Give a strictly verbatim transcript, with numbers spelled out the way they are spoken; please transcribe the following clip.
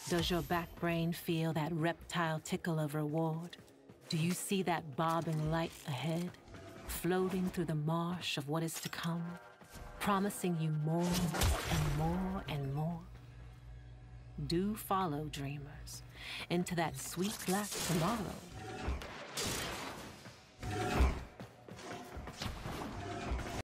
Does your back brain feel that reptile tickle of reward? Do you see that bobbing light ahead, floating through the marsh of what is to come, promising you more and more and more? Do follow, dreamers, into that sweet black tomorrow.